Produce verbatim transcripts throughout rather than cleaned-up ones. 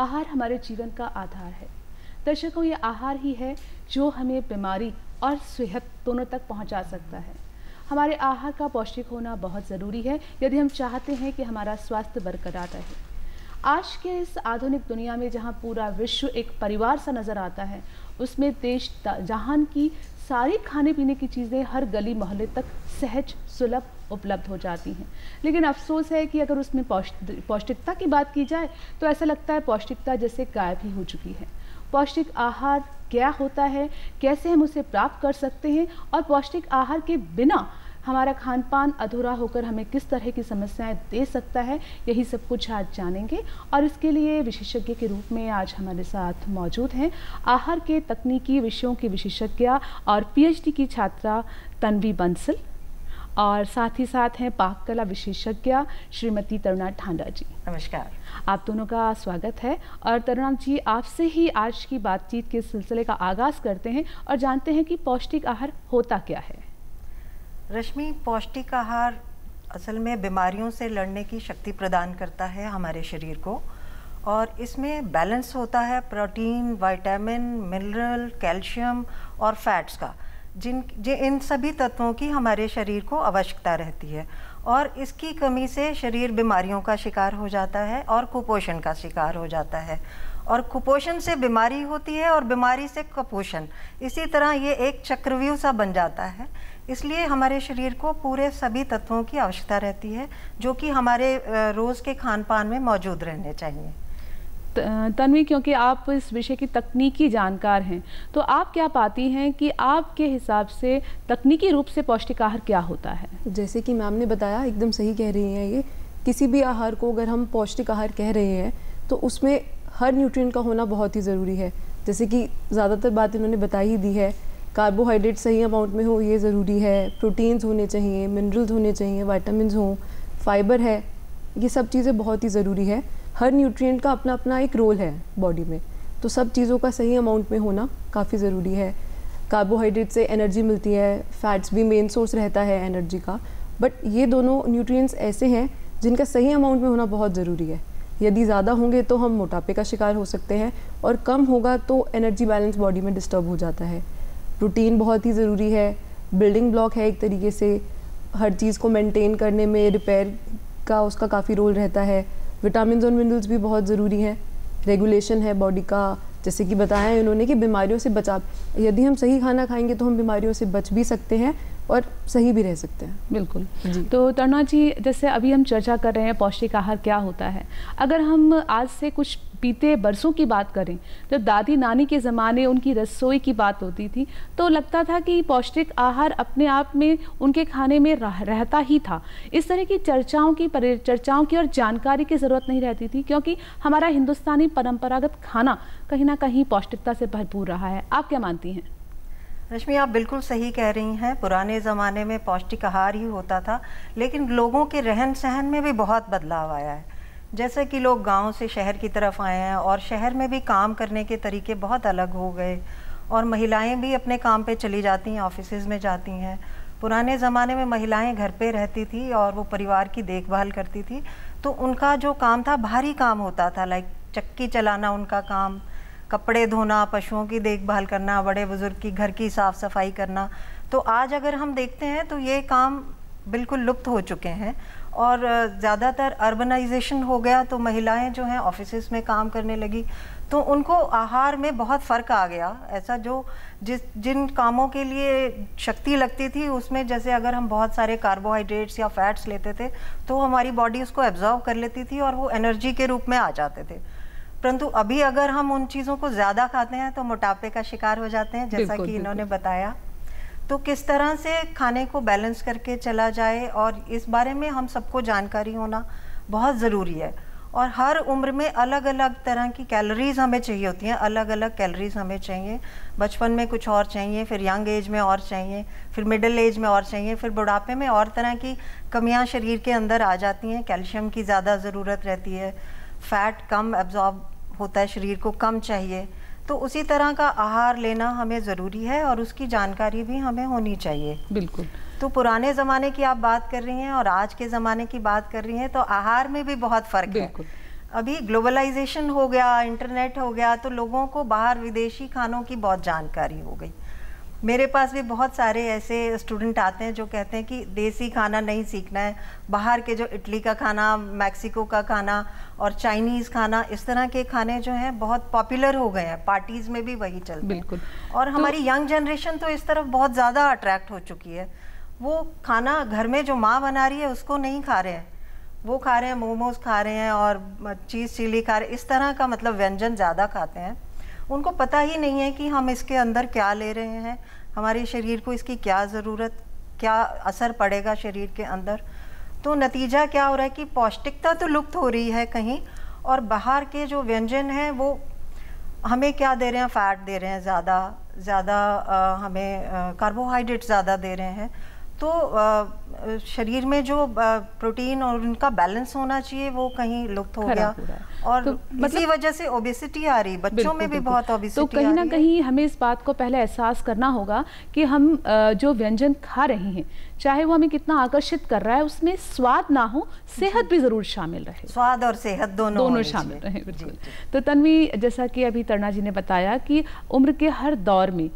आहार हमारे जीवन का आधार है। दर्शकों, ये आहार ही है जो हमें बीमारी और सेहत दोनों तक पहुंचा सकता है। हमारे आहार का पौष्टिक होना बहुत ज़रूरी है यदि हम चाहते हैं कि हमारा स्वास्थ्य बरकरार रहे। आज के इस आधुनिक दुनिया में जहां पूरा विश्व एक परिवार सा नज़र आता है, उसमें देश जहान की सारी खाने पीने की चीज़ें हर गली मोहल्ले तक सहज सुलभ उपलब्ध हो जाती हैं। लेकिन अफसोस है कि अगर उसमें पौष्टिकता की बात की जाए तो ऐसा लगता है पौष्टिकता जैसे गायब ही हो चुकी है। पौष्टिक आहार क्या होता है, कैसे हम उसे प्राप्त कर सकते हैं और पौष्टिक आहार के बिना हमारा खान पान अधूरा होकर हमें किस तरह की समस्याएं दे सकता है, यही सब कुछ आज जानेंगे। और इसके लिए विशेषज्ञ के रूप में आज हमारे साथ मौजूद हैं आहार के तकनीकी विषयों की विशेषज्ञ और पीएचडी की छात्रा तन्वी बंसल, और साथ ही साथ हैं पाक कला विशेषज्ञ श्रीमती तरुणा ठांडा जी। नमस्कार। आप दोनों का स्वागत है। और तरुणा जी, आपसे ही आज की बातचीत के सिलसिले का आगाज करते हैं और जानते हैं कि पौष्टिक आहार होता क्या है। रश्मि, पौष्टिक आहार असल में बीमारियों से लड़ने की शक्ति प्रदान करता है हमारे शरीर को, और इसमें बैलेंस होता है प्रोटीन, विटामिन, मिनरल, कैल्शियम और फैट्स का, जिन जे इन सभी तत्वों की हमारे शरीर को आवश्यकता रहती है। और इसकी कमी से शरीर बीमारियों का शिकार हो जाता है और कुपोषण का शिकार हो जाता है, और कुपोषण से बीमारी होती है और बीमारी से कुपोषण, इसी तरह ये एक चक्रव्यूह सा बन जाता है। इसलिए हमारे शरीर को पूरे सभी तत्वों की आवश्यकता रहती है जो कि हमारे रोज़ के खान पान में मौजूद रहने चाहिए। तन्वी, क्योंकि आप इस विषय की तकनीकी जानकार हैं, तो आप क्या पाती हैं कि आपके हिसाब से तकनीकी रूप से पौष्टिक आहार क्या होता है? जैसे कि मैम ने बताया, एकदम सही कह रही हैं ये। किसी भी आहार को अगर हम पौष्टिक आहार कह रहे हैं तो उसमें हर न्यूट्रिएंट का होना बहुत ही ज़रूरी है। जैसे कि ज़्यादातर बात इन्होंने बता ही दी है। कार्बोहाइड्रेट सही अमाउंट में हो ये ज़रूरी है, प्रोटीन्स होने चाहिए, मिनरल्स होने चाहिए, विटामिन्स हों, फाइबर है, ये सब चीज़ें बहुत ही ज़रूरी है। हर न्यूट्रिएंट का अपना अपना एक रोल है बॉडी में, तो सब चीज़ों का सही अमाउंट में होना काफ़ी ज़रूरी है। कार्बोहाइड्रेट से एनर्जी मिलती है, फैट्स भी मेन सोर्स रहता है एनर्जी का, बट ये दोनों न्यूट्रिएंट्स ऐसे हैं जिनका सही अमाउंट में होना बहुत ज़रूरी है। यदि ज़्यादा होंगे तो हम मोटापे का शिकार हो सकते हैं, और कम होगा तो एनर्जी बैलेंस बॉडी में डिस्टर्ब हो जाता है। प्रोटीन बहुत ही ज़रूरी है, बिल्डिंग ब्लॉक है एक तरीके से, हर चीज़ को मेंटेन करने में, रिपेयर का उसका काफ़ी रोल रहता है। विटामिन्स और मिनरल्स भी बहुत ज़रूरी हैं, रेगुलेशन है बॉडी का, जैसे कि बताया इन्होंने कि बीमारियों से बचा, यदि हम सही खाना खाएंगे तो हम बीमारियों से बच भी सकते हैं और सही भी रह सकते हैं। बिल्कुल जी। तो तरुणा जी, जैसे अभी हम चर्चा कर रहे हैं पौष्टिक आहार क्या होता है, अगर हम आज से कुछ बीते बरसों की बात करें, तो दादी नानी के ज़माने उनकी रसोई की बात होती थी तो लगता था कि पौष्टिक आहार अपने आप में उनके खाने में रह, रहता ही था। इस तरह की चर्चाओं की चर्चाओं की और जानकारी की ज़रूरत नहीं रहती थी, क्योंकि हमारा हिंदुस्तानी परंपरागत खाना कहीं ना कहीं पौष्टिकता से भरपूर रहा है। आप क्या मानती हैं? रश्मि, आप बिल्कुल सही कह रही हैं। पुराने ज़माने में पौष्टिक आहार ही होता था, लेकिन लोगों के रहन सहन में भी बहुत बदलाव आया है। जैसे कि लोग गांव से शहर की तरफ आए हैं, और शहर में भी काम करने के तरीके बहुत अलग हो गए, और महिलाएं भी अपने काम पे चली जाती हैं, ऑफिसेज में जाती हैं। पुराने ज़माने में महिलाएं घर पे रहती थी और वो परिवार की देखभाल करती थी, तो उनका जो काम था भारी काम होता था, लाइक चक्की चलाना उनका काम, कपड़े धोना, पशुओं की देखभाल करना, बड़े बुजुर्ग की घर की साफ़ सफाई करना। तो आज अगर हम देखते हैं तो ये काम बिल्कुल लुप्त हो चुके हैं, और ज़्यादातर अर्बनाइजेशन हो गया, तो महिलाएं जो हैं ऑफिसेज में काम करने लगी, तो उनको आहार में बहुत फ़र्क आ गया। ऐसा जो जिस जिन कामों के लिए शक्ति लगती थी उसमें, जैसे अगर हम बहुत सारे कार्बोहाइड्रेट्स या फैट्स लेते थे तो हमारी बॉडी उसको एब्जॉर्व कर लेती थी और वो एनर्जी के रूप में आ जाते थे। परंतु अभी अगर हम उन चीज़ों को ज़्यादा खाते हैं तो मोटापे का शिकार हो जाते हैं, जैसा कि इन्होंने बताया। तो किस तरह से खाने को बैलेंस करके चला जाए, और इस बारे में हम सबको जानकारी होना बहुत ज़रूरी है। और हर उम्र में अलग अलग तरह की कैलोरीज हमें चाहिए होती हैं, अलग अलग कैलोरीज हमें चाहिए। बचपन में कुछ और चाहिए, फिर यंग एज में और चाहिए, फिर मिडिल एज में और चाहिए, फिर बुढ़ापे में और तरह की कमियां शरीर के अंदर आ जाती हैं। कैल्शियम की ज़्यादा ज़रूरत रहती है, फैट कम एब्जॉर्ब होता है, शरीर को कम चाहिए। तो उसी तरह का आहार लेना हमें ज़रूरी है, और उसकी जानकारी भी हमें होनी चाहिए। बिल्कुल। तो पुराने ज़माने की आप बात कर रही हैं और आज के ज़माने की बात कर रही हैं, तो आहार में भी बहुत फ़र्क है। अभी ग्लोबलाइजेशन हो गया, इंटरनेट हो गया, तो लोगों को बाहर विदेशी खानों की बहुत जानकारी हो गई। मेरे पास भी बहुत सारे ऐसे स्टूडेंट आते हैं जो कहते हैं कि देसी खाना नहीं सीखना है, बाहर के जो इटली का खाना, मैक्सिको का खाना और चाइनीज़ खाना, इस तरह के खाने जो हैं बहुत पॉपुलर हो गए हैं, पार्टीज़ में भी वही चलते हैं। बिल्कुल। और हमारी यंग जनरेशन तो इस तरफ बहुत ज़्यादा अट्रैक्ट हो चुकी है। वो खाना घर में जो माँ बना रही है उसको नहीं खा रहे हैं, वो खा रहे हैं मोमोज खा रहे हैं और चीज़ चिली खा रहे हैं, इस तरह का मतलब व्यंजन ज़्यादा खाते हैं। उनको पता ही नहीं है कि हम इसके अंदर क्या ले रहे हैं, हमारे शरीर को इसकी क्या ज़रूरत, क्या असर पड़ेगा शरीर के अंदर। तो नतीजा क्या हो रहा है कि पौष्टिकता तो लुप्त हो रही है कहीं, और बाहर के जो व्यंजन हैं वो हमें क्या दे रहे हैं, फैट दे रहे हैं, ज़्यादा ज़्यादा हमें कार्बोहाइड्रेट ज़्यादा दे रहे हैं। तो आ, शरीर में जो प्रोटीन और उनका बैलेंस होना चाहिए वो कहीं लुप्त हो गया, और तो इसी मतलब वजह से ओबेसिटी आ रही, बच्चों में भी बहुत ओबेसिटी। तो कहीं ना कहीं हमें इस बात को पहले एहसास करना होगा कि हम जो व्यंजन खा रहे हैं, चाहे वो हमें कितना आकर्षित कर रहा है, उसमें स्वाद ना हो, सेहत भी जरूर शामिल रहे। स्वाद और सेहत दोनों दोनों शामिल रहे। बिल्कुल। तो तन्वी, जैसा कि अभी तरुणा जी ने बताया कि उम्र के हर दौर में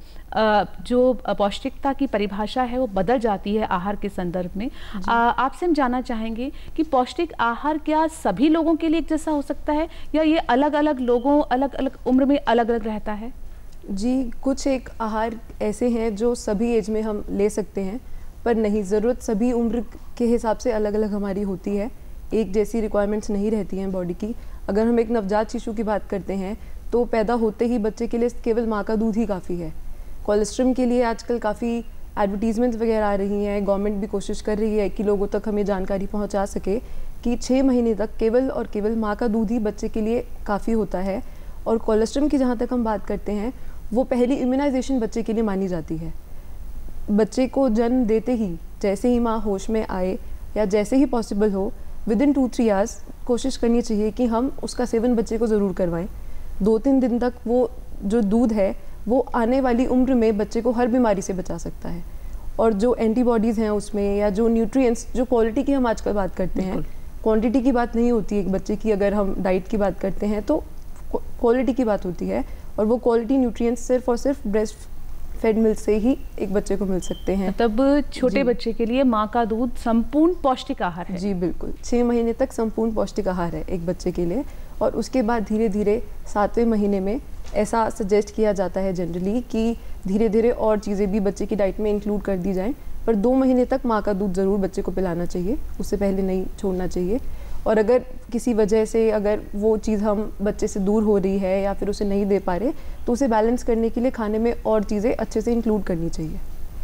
जो पौष्टिकता की परिभाषा है वो बदल जाती है आहार के संदर्भ में। आपसे हम जानना चाहेंगे कि पौष्टिक आहार क्या सभी लोगों के लिए एक जैसा हो सकता है, या ये अलग अलग लोगों, अलग अलग उम्र में अलग अलग रहता है? जी, कुछ एक आहार ऐसे हैं जो सभी एज में हम ले सकते हैं, पर नहीं, ज़रूरत सभी उम्र के हिसाब से अलग अलग हमारी होती है, एक जैसी रिक्वायरमेंट्स नहीं रहती हैं बॉडी की। अगर हम एक नवजात शिशु की बात करते हैं तो पैदा होते ही बच्चे के लिए केवल माँ का दूध ही काफ़ी है। कोलेस्ट्रम के लिए आजकल काफ़ी एडवर्टीजमेंट्स वगैरह आ रही हैं, गवर्नमेंट भी कोशिश कर रही है कि लोगों तक हमें जानकारी पहुंचा सके कि छः महीने तक केवल और केवल माँ का दूध ही बच्चे के लिए काफ़ी होता है। और कोलेस्ट्रम की जहाँ तक हम बात करते हैं, वो पहली इम्यूनाइजेशन बच्चे के लिए मानी जाती है। बच्चे को जन्म देते ही, जैसे ही माँ होश में आए या जैसे ही पॉसिबल हो, within two three hours कोशिश करनी चाहिए कि हम उसका सेवन बच्चे को ज़रूर करवाएं। दो तीन दिन तक वो जो दूध है वो आने वाली उम्र में बच्चे को हर बीमारी से बचा सकता है। और जो एंटीबॉडीज़ हैं उसमें, या जो न्यूट्रिएंट्स, जो क्वालिटी की हम आजकल बात करते हैं, क्वांटिटी की बात नहीं होती एक बच्चे की। अगर हम डाइट की बात करते हैं तो क्वालिटी की बात होती है, और वो क्वालिटी न्यूट्रिएंट्स सिर्फ और सिर्फ ब्रेस्ट फेड मिल्क से ही एक बच्चे को मिल सकते हैं। तब छोटे बच्चे के लिए माँ का दूध संपूर्ण पौष्टिक आहार है। जी बिल्कुल, छः महीने तक संपूर्ण पौष्टिक आहार है एक बच्चे के लिए। और उसके बाद धीरे धीरे सातवें महीने में ऐसा सजेस्ट किया जाता है जनरली कि धीरे धीरे और चीज़ें भी बच्चे की डाइट में इंक्लूड कर दी जाएं, पर दो महीने तक माँ का दूध ज़रूर बच्चे को पिलाना चाहिए, उससे पहले नहीं छोड़ना चाहिए। और अगर किसी वजह से अगर वो चीज़ हम बच्चे से दूर हो रही है या फिर उसे नहीं दे पा रहे, तो उसे बैलेंस करने के लिए खाने में और चीज़ें अच्छे से इंक्लूड करनी चाहिए।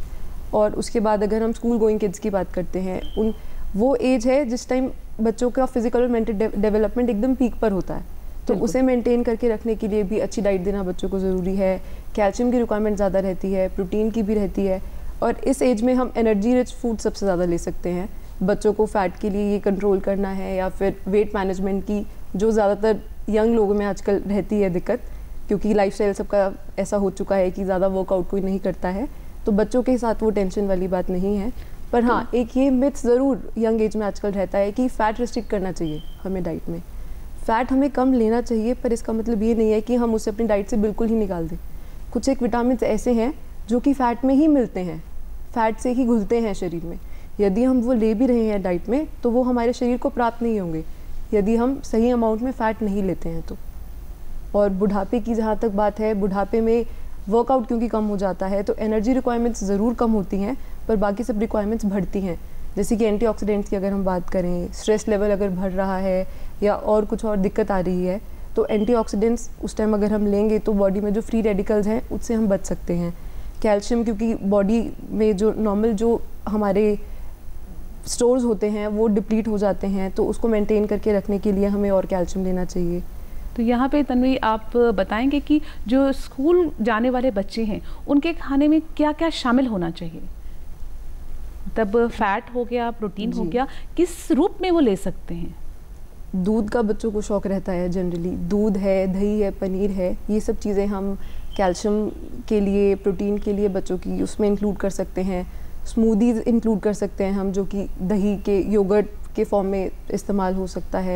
और उसके बाद अगर हम स्कूल गोइंग किड्स की बात करते हैं, उन वो एज है जिस टाइम बच्चों का फिजिकल और मेंटल डेवलपमेंट एकदम पीक पर होता है, तो उसे मेंटेन करके रखने के लिए भी अच्छी डाइट देना बच्चों को ज़रूरी है। कैल्शियम की रिक्वायरमेंट ज़्यादा रहती है, प्रोटीन की भी रहती है, और इस एज में हम एनर्जी रिच फूड सबसे ज़्यादा ले सकते हैं। बच्चों को फैट के लिए ये कंट्रोल करना है, या फिर वेट मैनेजमेंट की जो ज़्यादातर यंग लोगों में आजकल रहती है दिक्कत, क्योंकि लाइफस्टाइल सबका ऐसा हो चुका है कि ज़्यादा वर्कआउट कोई नहीं करता है, तो बच्चों के साथ वो टेंशन वाली बात नहीं है। पर हाँ, एक ये मिथ ज़रूर यंग एज में आजकल रहता है कि फ़ैट रिस्ट्रिक्ट करना चाहिए हमें डाइट में। फ़ैट हमें कम लेना चाहिए, पर इसका मतलब ये नहीं है कि हम उसे अपनी डाइट से बिल्कुल ही निकाल दें। कुछ एक विटामिन ऐसे हैं जो कि फ़ैट में ही मिलते हैं, फ़ैट से ही घुलते हैं शरीर में। यदि हम वो ले भी रहे हैं डाइट में तो वो हमारे शरीर को प्राप्त नहीं होंगे यदि हम सही अमाउंट में फ़ैट नहीं लेते हैं तो। और बुढ़ापे की जहाँ तक बात है, बुढ़ापे में वर्कआउट क्योंकि कम हो जाता है तो एनर्जी रिक्वायरमेंट्स ज़रूर कम होती हैं, पर बाकी सब रिक्वायरमेंट्स बढ़ती हैं। जैसे कि एंटीऑक्सीडेंट्स की अगर हम बात करें, स्ट्रेस लेवल अगर बढ़ रहा है या और कुछ और दिक्कत आ रही है, तो एंटीऑक्सीडेंट्स उस टाइम अगर हम लेंगे तो बॉडी में जो फ्री रेडिकल्स हैं उससे हम बच सकते हैं। कैल्शियम, क्योंकि बॉडी में जो नॉर्मल जो हमारे स्टोर्स होते हैं वो डिप्लीट हो जाते हैं, तो उसको मेंटेन करके रखने के लिए हमें और कैल्शियम लेना चाहिए। तो यहाँ पे तन्वी आप बताएंगे कि जो स्कूल जाने वाले बच्चे हैं उनके खाने में क्या क्या शामिल होना चाहिए? तब फैट हो गया, प्रोटीन हो गया, किस रूप में वो ले सकते हैं? दूध का बच्चों को शौक रहता है जनरली, दूध है, दही है, पनीर है, ये सब चीज़ें हम कैल्शियम के लिए, प्रोटीन के लिए बच्चों की उसमें इंक्लूड कर सकते हैं। स्मूदीज़ इंक्लूड कर सकते हैं हम, जो कि दही के योगर्ट के फॉर्म में इस्तेमाल हो सकता है।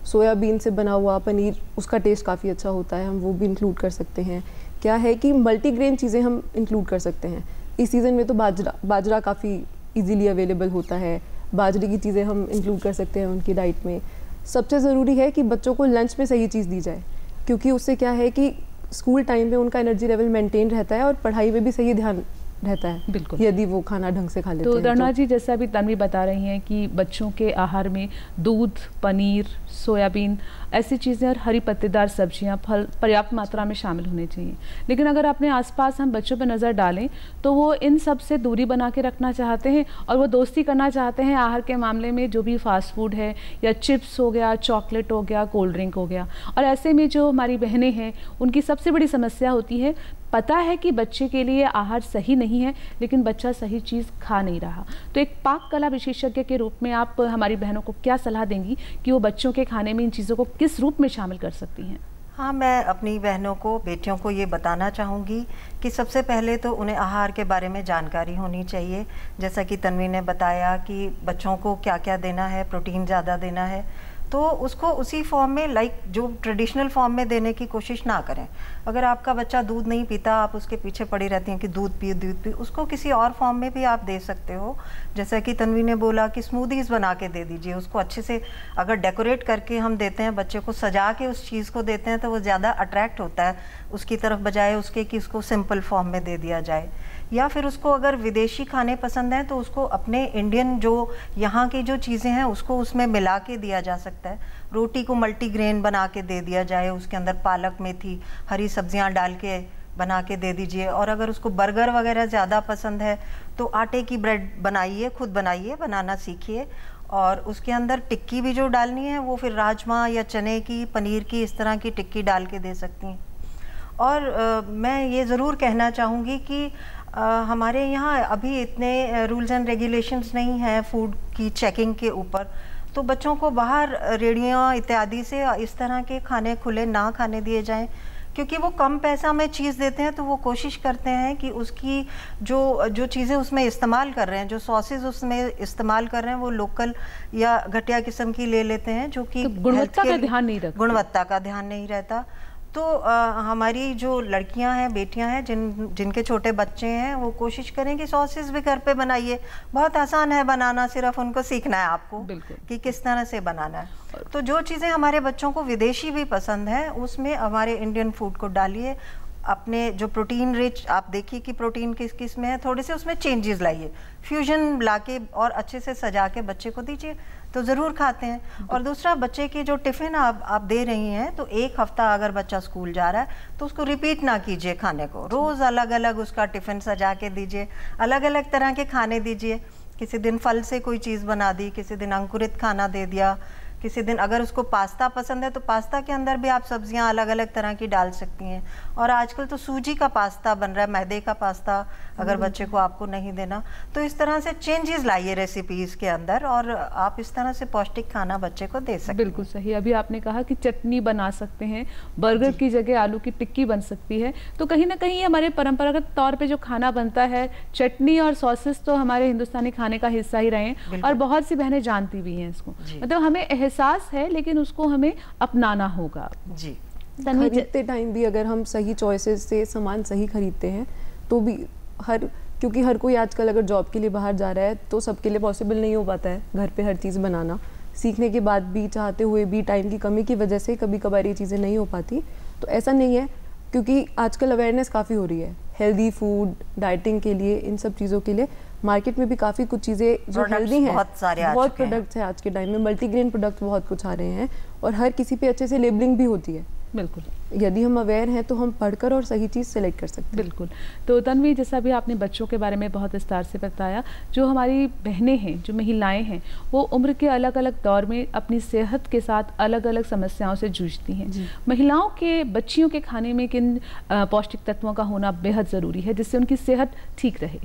सोयाबीन से बना हुआ पनीर, उसका टेस्ट काफ़ी अच्छा होता है, हम वो भी इंक्लूड कर सकते हैं। क्या है कि मल्टीग्रेन चीज़ें हम इंक्लूड कर सकते हैं। इस सीज़न में तो बाजरा बाजरा काफ़ी इजीली अवेलेबल होता है, बाजरे की चीज़ें हम इंक्लूड कर सकते हैं उनकी डाइट में। सबसे ज़रूरी है कि बच्चों को लंच में सही चीज़ दी जाए, क्योंकि उससे क्या है कि स्कूल टाइम में उनका एनर्जी लेवल मेंटेन रहता है और पढ़ाई में भी सही ध्यान रहता है, बिल्कुल, यदि वो खाना ढंग से खा लेते तो हैं। दरना तो जी, जैसा अभी तन्वी बता रही हैं कि बच्चों के आहार में दूध, पनीर, सोयाबीन ऐसी चीज़ें और हरी पत्तेदार सब्जियां, फल पर्याप्त मात्रा में शामिल होने चाहिए। लेकिन अगर अपने आसपास हम बच्चों पर नज़र डालें तो वो इन सब से दूरी बना के रखना चाहते हैं और वो दोस्ती करना चाहते हैं आहार के मामले में, जो भी फास्ट फूड है या चिप्स हो गया, चॉकलेट हो गया, कोल्ड ड्रिंक हो गया। और ऐसे में जो हमारी बहनें हैं उनकी सबसे बड़ी समस्या होती है, पता है कि बच्चे के लिए आहार सही नहीं है लेकिन बच्चा सही चीज़ खा नहीं रहा। तो एक पाक कला विशेषज्ञ के रूप में आप हमारी बहनों को क्या सलाह देंगी कि वो बच्चों के खाने में इन चीज़ों को किस रूप में शामिल कर सकती हैं? हाँ, मैं अपनी बहनों को, बेटियों को ये बताना चाहूँगी कि सबसे पहले तो उन्हें आहार के बारे में जानकारी होनी चाहिए। जैसा कि तन्वी ने बताया कि बच्चों को क्या क्या देना है, प्रोटीन ज़्यादा देना है, तो उसको उसी फॉर्म में, लाइक जो ट्रेडिशनल फॉर्म में देने की कोशिश ना करें। अगर आपका बच्चा दूध नहीं पीता, आप उसके पीछे पड़ी रहती हैं कि दूध पी दूध पी, उसको किसी और फॉर्म में भी आप दे सकते हो। जैसा कि तन्वी ने बोला कि स्मूदीज़ बना के दे दीजिए उसको, अच्छे से अगर डेकोरेट करके हम देते हैं, बच्चे को सजा के उस चीज़ को देते हैं तो वो ज़्यादा अट्रैक्ट होता है उसकी तरफ, बजाय उसके कि उसको सिंपल फॉर्म में दे दिया जाए। या फिर उसको अगर विदेशी खाने पसंद हैं तो उसको अपने इंडियन जो यहाँ की जो चीज़ें हैं उसको उसमें मिला के दिया जा सकता है। रोटी को मल्टीग्रेन बना के दे दिया जाए, उसके अंदर पालक, मेथी, हरी सब्जियाँ डाल के बना के दे दीजिए। और अगर उसको बर्गर वगैरह ज़्यादा पसंद है तो आटे की ब्रेड बनाइए, खुद बनाइए, बनाना सीखिए। और उसके अंदर टिक्की भी जो डालनी है वो फिर राजमा या चने की, पनीर की, इस तरह की टिक्की डाल के दे सकती हैं। और आ, मैं ये ज़रूर कहना चाहूँगी कि आ, हमारे यहाँ अभी इतने रूल्स एंड रेगुलेशंस नहीं हैं फूड की चेकिंग के ऊपर, तो बच्चों को बाहर रेडियाँ इत्यादि से इस तरह के खाने खुले ना खाने दिए जाएं, क्योंकि वो कम पैसा में चीज़ देते हैं तो वो कोशिश करते हैं कि उसकी जो जो चीज़ें उसमें इस्तेमाल कर रहे हैं, जो सॉसेज उसमें इस्तेमाल कर रहे हैं, वो लोकल या घटिया किस्म की ले लेते हैं, जो कि तो गुणवत्ता का ध्यान नहीं रखते। गुणवत्ता का ध्यान नहीं रहता। तो आ, हमारी जो लड़कियां हैं, बेटियां हैं, जिन जिनके छोटे बच्चे हैं, वो कोशिश करें कि सॉसेस भी घर पे बनाइए। बहुत आसान है बनाना, सिर्फ उनको सीखना है आपको कि किस तरह से बनाना है। तो जो चीज़ें हमारे बच्चों को विदेशी भी पसंद है उसमें हमारे इंडियन फूड को डालिए। अपने जो प्रोटीन रिच, आप देखिए कि प्रोटीन किस किस में है, थोड़े से उसमें चेंजेस लाइए, फ्यूजन लाके और अच्छे से सजा के बच्चे को दीजिए तो ज़रूर खाते हैं। और दूसरा, बच्चे की जो टिफ़िन आप आप दे रही हैं, तो एक हफ्ता अगर बच्चा स्कूल जा रहा है तो उसको रिपीट ना कीजिए खाने को, रोज़ अलग अलग उसका टिफ़िन सजा के दीजिए, अलग अलग तरह के खाने दीजिए। किसी दिन फल से कोई चीज़ बना दी, किसी दिन अंकुरित खाना दे दिया, किसी दिन अगर उसको पास्ता पसंद है तो पास्ता के अंदर भी आप सब्जियां अलग अलग तरह की डाल सकती हैं। और आजकल तो सूजी का पास्ता बन रहा है, मैदे का पास्ता अगर बच्चे को आपको नहीं देना, तो इस तरह से चेंजेस लाइए रेसिपीज़ के अंदर और आप इस तरह से पौष्टिक खाना बच्चे को दे सकते हैं। बिल्कुल सही। अभी आपने कहा कि चटनी बना सकते हैं, बर्गर की जगह आलू की टिक्की बन सकती है। तो कहीं ना कहीं हमारे परंपरागत तौर पर जो खाना बनता है, चटनी और सॉसेस तो हमारे हिंदुस्तानी खाने का हिस्सा ही रहे हैं और बहुत सी बहनें जानती भी हैं इसको। मतलब हमें एहसास है लेकिन उसको हमें अपनाना होगा। जी, खरीदते टाइम भी अगर हम सही चॉइसेस से सामान सही खरीदते हैं तो भी हर क्योंकि हर कोई आजकल अगर जॉब के लिए बाहर जा रहा है तो सबके लिए पॉसिबल नहीं हो पाता है घर पे हर चीज़ बनाना। सीखने के बाद भी, चाहते हुए भी, टाइम की कमी की वजह से कभी कभार ये चीज़ें नहीं हो पाती। तो ऐसा नहीं है, क्योंकि आजकल अवेयरनेस काफ़ी हो रही है हेल्दी फूड, डाइटिंग के लिए, इन सब चीज़ों के लिए। मार्केट में भी काफ़ी कुछ चीज़ें जो हेल्दी हैं, बहुत सारे बहुत प्रोडक्ट्स हैं आज के टाइम में, मल्टीग्रेन प्रोडक्ट बहुत कुछ आ रहे हैं और हर किसी पे अच्छे से लेबलिंग भी होती है। बिल्कुल, यदि हम अवेयर हैं तो हम पढ़कर और सही चीज़ सेलेक्ट कर सकते हैं। बिल्कुल। तो तन्वी, जैसा भी आपने बच्चों के बारे में बहुत विस्तार से बताया, जो हमारी बहनें हैं, जो महिलाएं हैं, वो उम्र के अलग अलग दौर में अपनी सेहत के साथ अलग अलग समस्याओं से जूझती हैं। महिलाओं के, बच्चियों के खाने में किन पौष्टिक तत्वों का होना बेहद ज़रूरी है जिससे उनकी सेहत ठीक रहे?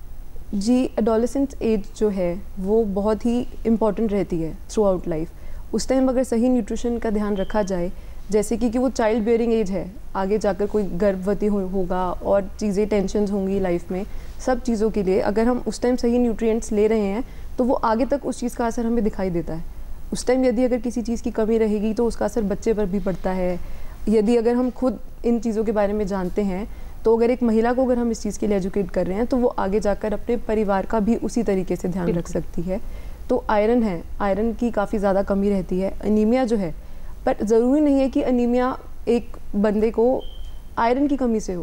जी, एडोलेसेंट एज जो है वो बहुत ही इम्पॉर्टेंट रहती है थ्रू आउट लाइफ। उस टाइम अगर सही न्यूट्रिशन का ध्यान रखा जाए, जैसे कि, कि वो चाइल्ड बेयरिंग एज है, आगे जाकर कोई गर्भवती हो, होगा और चीज़ें, टेंशन्स होंगी लाइफ में, सब चीज़ों के लिए अगर हम उस टाइम सही न्यूट्रिएंट्स ले रहे हैं तो वो आगे तक उस चीज़ का असर हमें दिखाई देता है। उस टाइम यदि अगर किसी चीज़ की कमी रहेगी तो उसका असर बच्चे पर भी पड़ता है। यदि अगर हम खुद इन चीज़ों के बारे में जानते हैं तो अगर एक महिला को अगर हम इस चीज़ के लिए एजुकेट कर रहे हैं तो वो आगे जाकर अपने परिवार का भी उसी तरीके से ध्यान रख सकती है। तो आयरन है, आयरन की काफ़ी ज़्यादा कमी रहती है। अनीमिया जो है, पर ज़रूरी नहीं है कि अनीमिया एक बंदे को आयरन की कमी से हो।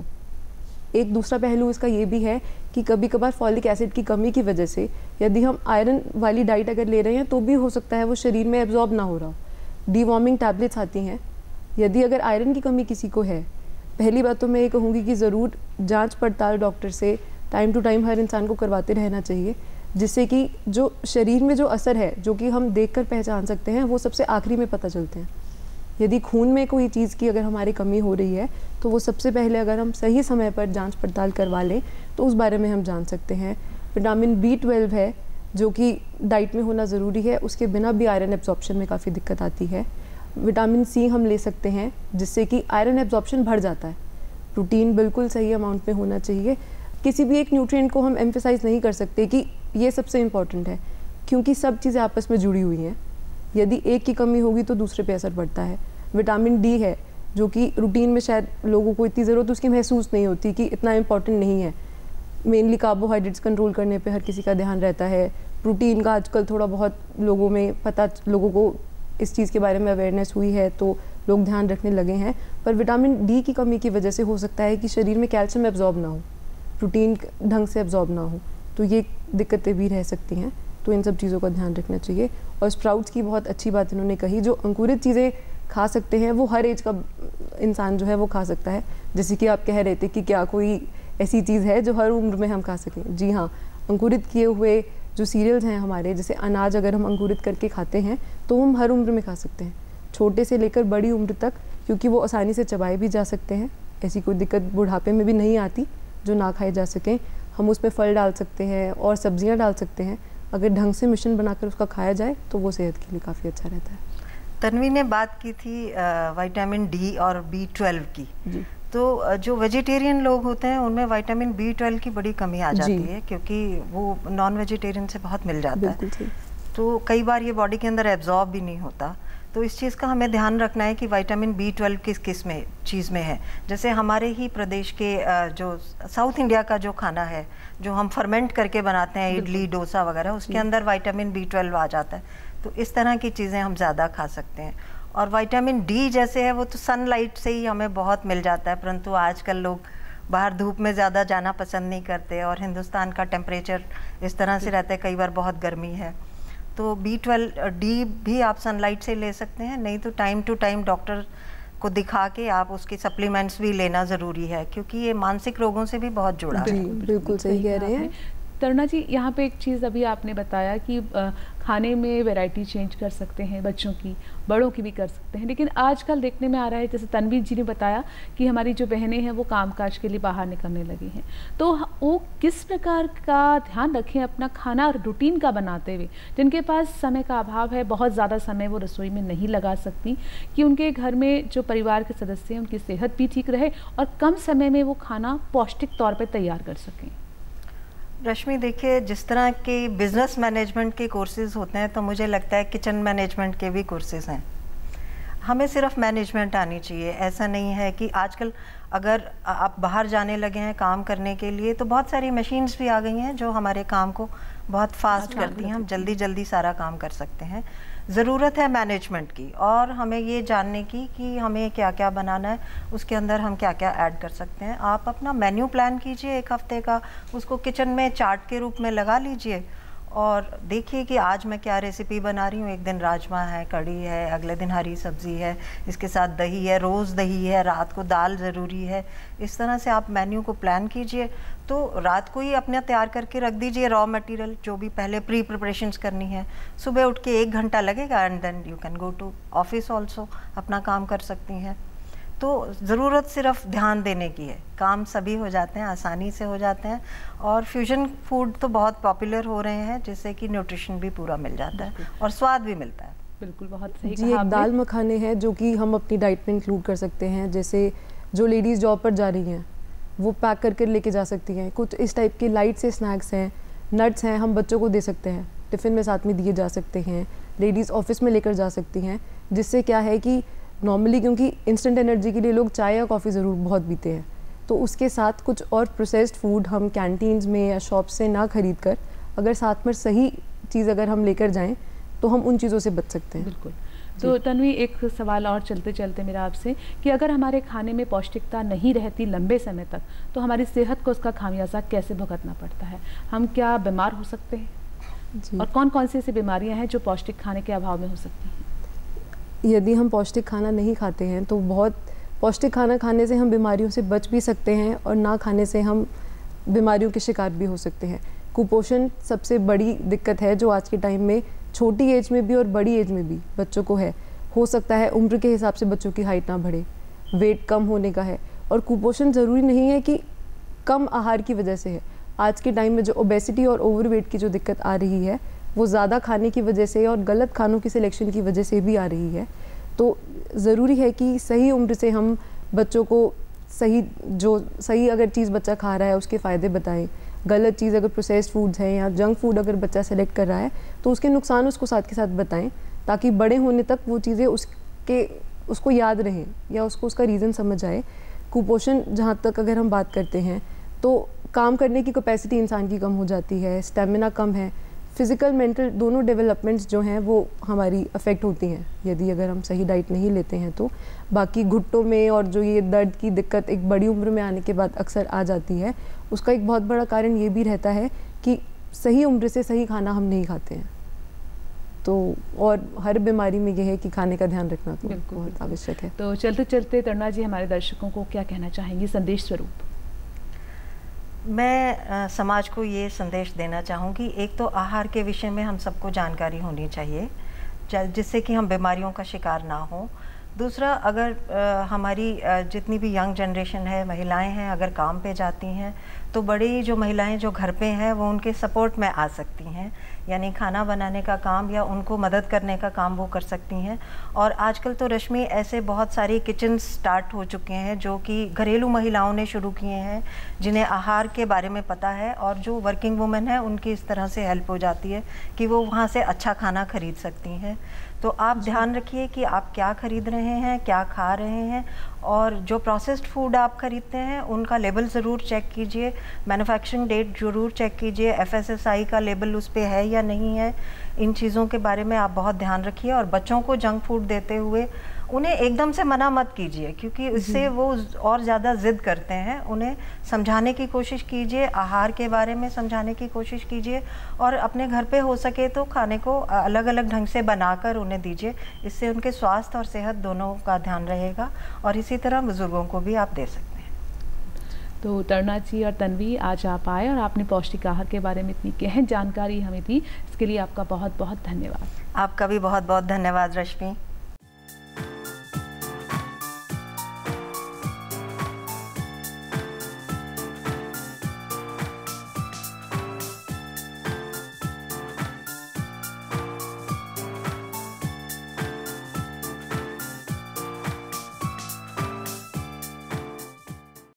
एक दूसरा पहलू इसका ये भी है कि कभी कभार फॉलिक एसिड की कमी की वजह से यदि हम आयरन वाली डाइट अगर ले रहे हैं तो भी हो सकता है वो शरीर में एब्जॉर्ब ना हो रहा हो। डीवॉर्मिंग टैबलेट्स आती हैं। यदि अगर आयरन की कमी किसी को है, पहली बात तो मैं ये कहूँगी कि ज़रूर जांच पड़ताल डॉक्टर से टाइम टू टाइम हर इंसान को करवाते रहना चाहिए, जिससे कि जो शरीर में जो असर है जो कि हम देखकर पहचान सकते हैं वो सबसे आखिरी में पता चलते हैं। यदि खून में कोई चीज़ की अगर हमारी कमी हो रही है तो वो सबसे पहले अगर हम सही समय पर जांच पड़ताल करवा लें तो उस बारे में हम जान सकते हैं। विटामिन बी ट्वेल्व है जो कि डाइट में होना ज़रूरी है, उसके बिना भी आयरन एब्जॉर्प्शन में काफ़ी दिक्कत आती है। विटामिन सी हम ले सकते हैं जिससे कि आयरन एब्जॉर्प्शन बढ़ जाता है। प्रोटीन बिल्कुल सही अमाउंट में होना चाहिए। किसी भी एक न्यूट्रिएंट को हम एम्फेसाइज नहीं कर सकते कि ये सबसे इम्पॉर्टेंट है, क्योंकि सब चीज़ें आपस में जुड़ी हुई हैं। यदि एक की कमी होगी तो दूसरे पे असर पड़ता है। विटामिन डी है जो कि रूटीन में शायद लोगों को इतनी ज़रूरत उसकी महसूस नहीं होती कि इतना इम्पॉर्टेंट नहीं है। मेनली कार्बोहाइड्रेट्स कंट्रोल करने पे हर किसी का ध्यान रहता है। प्रोटीन का आजकल थोड़ा बहुत लोगों में पता, लोगों को इस चीज़ के बारे में अवेयरनेस हुई है तो लोग ध्यान रखने लगे हैं। पर विटामिन डी की कमी की वजह से हो सकता है कि शरीर में कैल्शियम एब्जॉर्ब ना हो, प्रोटीन ढंग से एब्जॉर्ब ना हो, तो ये दिक्कतें भी रह सकती हैं। तो इन सब चीज़ों का ध्यान रखना चाहिए। और स्प्राउट्स की बहुत अच्छी बात इन्होंने कही, जो अंकुरित चीज़ें खा सकते हैं वो हर एज का इंसान जो है वो खा सकता है। जैसे कि आप कह रहे थे कि क्या कोई ऐसी चीज़ है जो हर उम्र में हम खा सकें। जी हाँ, अंकुरित किए हुए जो सीरियल्स हैं हमारे, जैसे अनाज अगर हम अंकुरित करके खाते हैं तो हम हर उम्र में खा सकते हैं, छोटे से लेकर बड़ी उम्र तक, क्योंकि वो आसानी से चबाए भी जा सकते हैं। ऐसी कोई दिक्कत बुढ़ापे में भी नहीं आती जो ना खाए जा सकें। हम उसमें फल डाल सकते हैं और सब्जियां डाल सकते हैं। अगर ढंग से मिश्रण बनाकर उसका खाया जाए तो वो सेहत के लिए काफ़ी अच्छा रहता है। तन्वी ने बात की थी विटामिन डी और बी ट्वेल्व की जी। तो जो वेजिटेरियन लोग होते हैं उनमें विटामिन बी ट्वेल्व की बड़ी कमी आ जाती है, क्योंकि वो नॉन वेजिटेरियन से बहुत मिल जाता है। तो कई बार ये बॉडी के अंदर एब्जॉर्ब भी नहीं होता। तो इस चीज़ का हमें ध्यान रखना है कि विटामिन बी ट्वेल्व किस किस में चीज़ में है। जैसे हमारे ही प्रदेश के जो साउथ इंडिया का जो खाना है जो हम फर्मेंट करके बनाते हैं, इडली डोसा वगैरह, उसके अंदर विटामिन बी ट्वेल्व आ जाता है। तो इस तरह की चीज़ें हम ज़्यादा खा सकते हैं। और विटामिन डी जैसे है वो तो सनलाइट से ही हमें बहुत मिल जाता है, परंतु आजकल लोग बाहर धूप में ज़्यादा जाना पसंद नहीं करते और हिंदुस्तान का टेम्परेचर इस तरह से रहता है, कई बार बहुत गर्मी है। तो बी ट्वेल्व डी भी आप सनलाइट से ले सकते हैं, नहीं तो टाइम टू टाइम डॉक्टर को दिखा के आप उसके सप्लीमेंट्स भी लेना ज़रूरी है, क्योंकि ये मानसिक रोगों से भी बहुत जुड़ा है। बिल्कुल सही कह रहे हैं तरुणा जी। यहाँ पे एक चीज़ अभी आपने बताया कि खाने में वैरायटी चेंज कर सकते हैं, बच्चों की, बड़ों की भी कर सकते हैं, लेकिन आजकल देखने में आ रहा है, जैसे तन्वी जी ने बताया कि हमारी जो बहनें हैं वो कामकाज के लिए बाहर निकलने लगी हैं, तो वो किस प्रकार का ध्यान रखें अपना खाना रूटीन का बनाते हुए, जिनके पास समय का अभाव है, बहुत ज़्यादा समय वो रसोई में नहीं लगा सकती, कि उनके घर में जो परिवार के सदस्य हैं उनकी सेहत भी ठीक रहे और कम समय में वो खाना पौष्टिक तौर पर तैयार कर सकें। रश्मि, देखिए, जिस तरह के बिजनेस मैनेजमेंट के कोर्सेज होते हैं तो मुझे लगता है किचन मैनेजमेंट के भी कोर्सेज हैं। हमें सिर्फ मैनेजमेंट आनी चाहिए। ऐसा नहीं है कि आजकल अगर आप बाहर जाने लगे हैं काम करने के लिए तो बहुत सारी मशीन्स भी आ गई हैं जो हमारे काम को बहुत फास्ट करती हैं, हम जल्दी जल्दी सारा काम कर सकते हैं। ज़रूरत है मैनेजमेंट की और हमें ये जानने की कि हमें क्या क्या बनाना है, उसके अंदर हम क्या क्या ऐड कर सकते हैं। आप अपना मेन्यू प्लान कीजिए एक हफ्ते का, उसको किचन में चार्ट के रूप में लगा लीजिए और देखिए कि आज मैं क्या रेसिपी बना रही हूँ। एक दिन राजमा है, कढ़ी है, अगले दिन हरी सब्ज़ी है, इसके साथ दही है, रोज़ दही है, रात को दाल ज़रूरी है। इस तरह से आप मेन्यू को प्लान कीजिए। तो रात को ही अपना तैयार करके रख दीजिए रॉ मटेरियल, जो भी पहले प्री प्रिपरेशंस करनी है। सुबह उठ के एक घंटा लगेगा and then you can go to office also, अपना काम कर सकती हैं। तो ज़रूरत सिर्फ ध्यान देने की है, काम सभी हो जाते हैं, आसानी से हो जाते हैं। और फ्यूजन फूड तो बहुत पॉपुलर हो रहे हैं जिससे कि न्यूट्रिशन भी पूरा मिल जाता है और स्वाद भी मिलता है। बिल्कुल, बहुत सही जी। एक दाल मखाने हैं जो कि हम अपनी डाइट में इंक्लूड कर सकते हैं। जैसे जो लेडीज़ जॉब पर जा रही हैं वो पैक करके लेके जा सकती हैं। कुछ इस टाइप के लाइट से स्नैक्स हैं, नट्स हैं, हम बच्चों को दे सकते हैं, टिफ़िन में साथ में दिए जा सकते हैं। लेडीज़ ऑफिस में लेकर जा सकती हैं, जिससे क्या है कि नॉर्मली क्योंकि इंस्टेंट एनर्जी के लिए लोग चाय या कॉफ़ी ज़रूर बहुत पीते हैं, तो उसके साथ कुछ और प्रोसेस्ड फूड हम कैंटीन्स में या शॉप से ना खरीद कर अगर साथ में सही चीज़ अगर हम लेकर जाएं तो हम उन चीज़ों से बच सकते हैं। बिल्कुल। तो तन्वी, एक सवाल और चलते चलते मेरा आपसे कि अगर हमारे खाने में पौष्टिकता नहीं रहती लंबे समय तक तो हमारी सेहत को उसका खामियाजा कैसे भुगतना पड़ता है? हम क्या बीमार हो सकते हैं? जी। और कौन कौन सी ऐसी बीमारियां हैं जो पौष्टिक खाने के अभाव में हो सकती हैं? यदि हम पौष्टिक खाना नहीं खाते हैं तो बहुत पौष्टिक खाना खाने से हम बीमारियों से बच भी सकते हैं और ना खाने से हम बीमारियों के शिकार भी हो सकते हैं। कुपोषण सबसे बड़ी दिक्कत है जो आज के टाइम में छोटी एज में भी और बड़ी एज में भी बच्चों को है। हो सकता है उम्र के हिसाब से बच्चों की हाइट ना बढ़े, वेट कम होने का है। और कुपोषण ज़रूरी नहीं है कि कम आहार की वजह से है। आज के टाइम में जो ओबेसिटी और ओवरवेट की जो दिक्कत आ रही है वो ज़्यादा खाने की वजह से और गलत खानों की सिलेक्शन की वजह से भी आ रही है। तो ज़रूरी है कि सही उम्र से हम बच्चों को सही जो सही अगर चीज़ बच्चा खा रहा है उसके फ़ायदे बताएं। गलत चीज़ अगर प्रोसेस्ड फूड्स हैं या जंक फूड अगर बच्चा सेलेक्ट कर रहा है तो उसके नुकसान उसको साथ के साथ बताएं, ताकि बड़े होने तक वो चीज़ें उसके उसको याद रहें या उसको उसका रीज़न समझ आए। कुपोषण जहाँ तक अगर हम बात करते हैं तो काम करने की कैपेसिटी इंसान की कम हो जाती है, स्टेमिना कम है, फिज़िकल मेंटल दोनों डेवलपमेंट्स जो हैं वो हमारी अफेक्ट होती हैं यदि अगर हम सही डाइट नहीं लेते हैं तो। बाकी घुट्टों में और जो ये दर्द की दिक्कत एक बड़ी उम्र में आने के बाद अक्सर आ जाती है, उसका एक बहुत बड़ा कारण ये भी रहता है कि सही उम्र से सही खाना हम नहीं खाते हैं। तो और हर बीमारी में ये है कि खाने का ध्यान रखना तो बहुत आवश्यक है। तो चलते चलते तरुणा जी हमारे दर्शकों को क्या कहना चाहेंगी संदेश स्वरूप? मैं आ, समाज को ये संदेश देना चाहूँगी, एक तो आहार के विषय में हम सबको जानकारी होनी चाहिए जिससे कि हम बीमारियों का शिकार ना हो। दूसरा, अगर आ, हमारी आ, जितनी भी यंग जनरेशन है, महिलाएं हैं, अगर काम पे जाती हैं तो बड़ी जो महिलाएं जो घर पे हैं वो उनके सपोर्ट में आ सकती हैं, यानी खाना बनाने का काम या उनको मदद करने का काम वो कर सकती हैं। और आजकल तो रश्मि ऐसे बहुत सारी किचन स्टार्ट हो चुके हैं जो कि घरेलू महिलाओं ने शुरू किए हैं, जिन्हें आहार के बारे में पता है और जो वर्किंग वुमेन है उनकी इस तरह से हेल्प हो जाती है कि वो वहाँ से अच्छा खाना खरीद सकती हैं। तो आप ध्यान रखिए कि आप क्या खरीद रहे हैं, क्या खा रहे हैं, और जो प्रोसेस्ड फूड आप खरीदते हैं उनका लेबल ज़रूर चेक कीजिए, मैन्युफैक्चरिंग डेट ज़रूर चेक कीजिए, F S S A I label उस पर है या नहीं है। इन चीज़ों के बारे में आप बहुत ध्यान रखिए। और बच्चों को जंक फूड देते हुए उन्हें एकदम से मना मत कीजिए, क्योंकि इससे वो और ज़्यादा ज़िद करते हैं। उन्हें समझाने की कोशिश कीजिए, आहार के बारे में समझाने की कोशिश कीजिए, और अपने घर पे हो सके तो खाने को अलग अलग ढंग से बनाकर उन्हें दीजिए। इससे उनके स्वास्थ्य और सेहत दोनों का ध्यान रहेगा, और इसी तरह बुज़ुर्गों को भी आप दे सकते हैं। तो तरुणा जी और तन्वी, आज आप आए और आपने पौष्टिक आहार के बारे में इतनी गहन जानकारी हमें दी, इसके लिए आपका बहुत बहुत धन्यवाद। आपका भी बहुत बहुत धन्यवाद रश्मि।